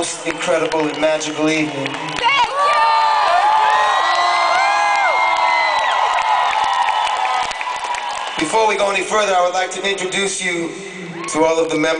most incredible and magical evening. Thank you! Before we go any further, I would like to introduce you to all of the members